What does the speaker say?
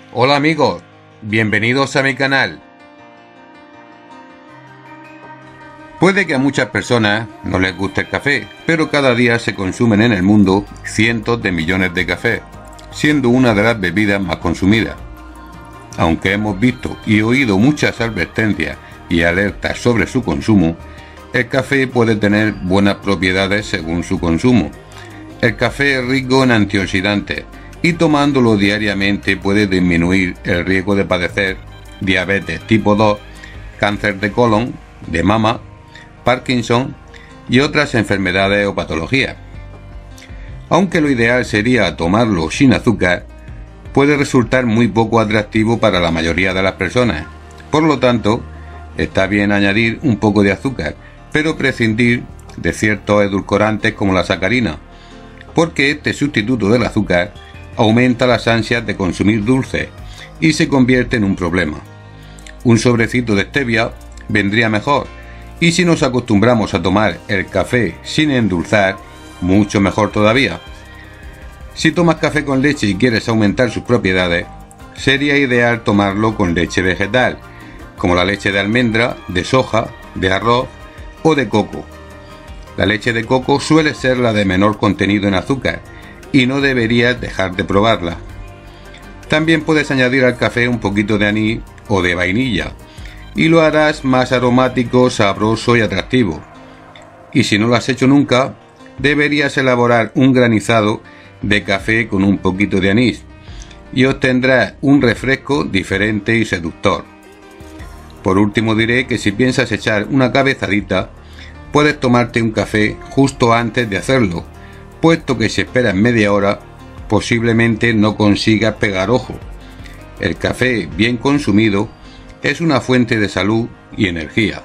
Hola amigos, bienvenidos a mi canal. Puede que a muchas personas no les guste el café, pero cada día se consumen en el mundo cientos de millones de cafés, siendo una de las bebidas más consumidas. Aunque hemos visto y oído muchas advertencias y alertas sobre su consumo, el café puede tener buenas propiedades según su consumo. El café es rico en antioxidantes y tomándolo diariamente puede disminuir el riesgo de padecer diabetes tipo 2, cáncer de colon, de mama, Parkinson y otras enfermedades o patologías. Aunque lo ideal sería tomarlo sin azúcar, puede resultar muy poco atractivo para la mayoría de las personas. Por lo tanto, está bien añadir un poco de azúcar, pero prescindir de ciertos edulcorantes como la sacarina, porque este sustituto del azúcar aumenta las ansias de consumir dulces y se convierte en un problema. Un sobrecito de stevia vendría mejor, y si nos acostumbramos a tomar el café sin endulzar, mucho mejor todavía. Si tomas café con leche y quieres aumentar sus propiedades, sería ideal tomarlo con leche vegetal, como la leche de almendra, de soja, de arroz o de coco. La leche de coco suele ser la de menor contenido en azúcar y no deberías dejar de probarla. También puedes añadir al café un poquito de anís o de vainilla y lo harás más aromático, sabroso y atractivo. Y si no lo has hecho nunca, deberías elaborar un granizado de café con un poquito de anís y obtendrás un refresco diferente y seductor. Por último diré que si piensas echar una cabezadita, puedes tomarte un café justo antes de hacerlo, puesto que si esperas media hora, posiblemente no consigas pegar ojo. El café bien consumido es una fuente de salud y energía.